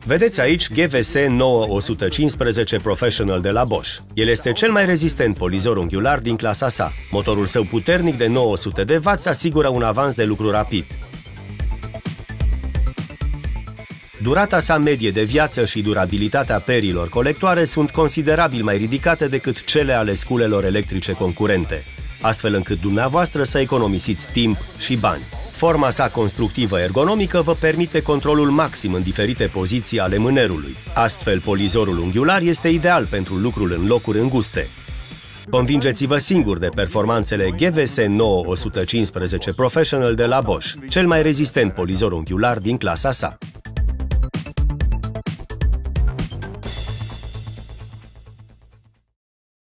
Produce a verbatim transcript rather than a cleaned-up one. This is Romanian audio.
Vedeți aici G V S nouă o sută cincisprezece Professional de la Bosch. El este cel mai rezistent polizor unghiular din clasa sa. Motorul său puternic de nouă sute de watt asigură un avans de lucru rapid. Durata sa medie de viață și durabilitatea perilor colectoare sunt considerabil mai ridicate decât cele ale sculelor electrice concurente, astfel încât dumneavoastră să economisiți timp și bani. Forma sa constructivă ergonomică vă permite controlul maxim în diferite poziții ale mânerului. Astfel, polizorul unghiular este ideal pentru lucrul în locuri înguste. Convingeți-vă singur de performanțele G V S nouă o sută cincisprezece Professional de la Bosch, cel mai rezistent polizor unghiular din clasa sa.